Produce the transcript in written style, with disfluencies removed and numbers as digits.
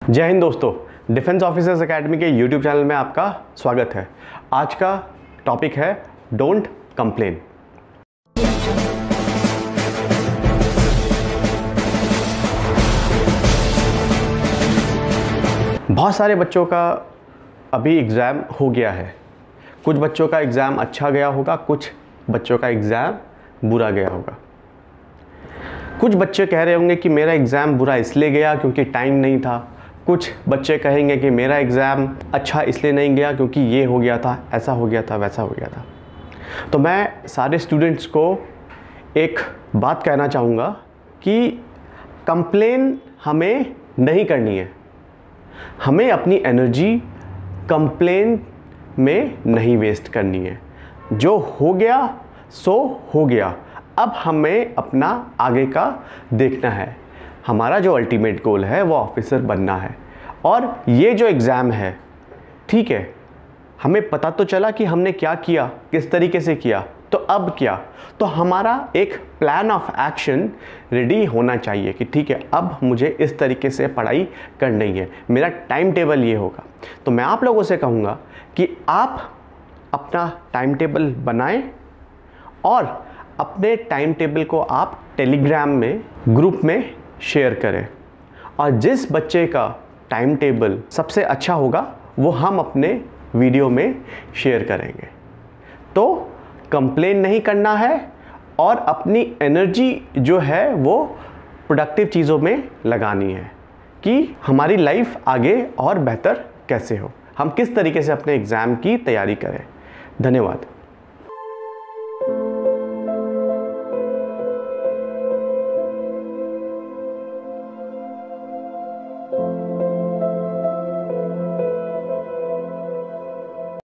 जय हिंद दोस्तों, डिफेंस ऑफिसर्स एकेडमी के यूट्यूब चैनल में आपका स्वागत है। आज का टॉपिक है डोंट कंप्लेन। बहुत सारे बच्चों का अभी एग्ज़ाम हो गया है। कुछ बच्चों का एग्ज़ाम अच्छा गया होगा, कुछ बच्चों का एग्ज़ाम बुरा गया होगा। कुछ बच्चे कह रहे होंगे कि मेरा एग्ज़ाम बुरा इसलिए गया क्योंकि टाइम नहीं था। कुछ बच्चे कहेंगे कि मेरा एग्ज़ाम अच्छा इसलिए नहीं गया क्योंकि ये हो गया था, ऐसा हो गया था, वैसा हो गया था। तो मैं सारे स्टूडेंट्स को एक बात कहना चाहूँगा कि कंप्लेन हमें नहीं करनी है। हमें अपनी एनर्जी कंप्लेन में नहीं वेस्ट करनी है। जो हो गया सो हो गया, अब हमें अपना आगे का देखना है। हमारा जो अल्टीमेट गोल है वो ऑफिसर बनना है। और ये जो एग्ज़ाम है, ठीक है, हमें पता तो चला कि हमने क्या किया, किस तरीके से किया, तो अब क्या, तो हमारा एक प्लान ऑफ एक्शन रेडी होना चाहिए कि ठीक है, अब मुझे इस तरीके से पढ़ाई करनी है, मेरा टाइम टेबल ये होगा। तो मैं आप लोगों से कहूँगा कि आप अपना टाइम टेबल बनाएं और अपने टाइम टेबल को आप टेलीग्राम में ग्रुप में शेयर करें। और जिस बच्चे का टाइम टेबल सबसे अच्छा होगा वो हम अपने वीडियो में शेयर करेंगे। तो कंप्लेन नहीं करना है और अपनी एनर्जी जो है वो प्रोडक्टिव चीज़ों में लगानी है कि हमारी लाइफ आगे और बेहतर कैसे हो, हम किस तरीके से अपने एग्ज़ाम की तैयारी करें। धन्यवाद।